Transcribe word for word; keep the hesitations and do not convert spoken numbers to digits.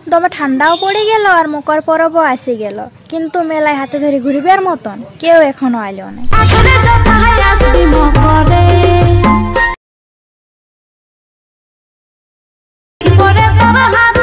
দমে ঠান্ডাও পড়ে গেল আর মকর পরবও আসে গেল, কিন্তু মেলায় হাতে ধরে ঘুরবার মতন কেউ এখনো আইলো না।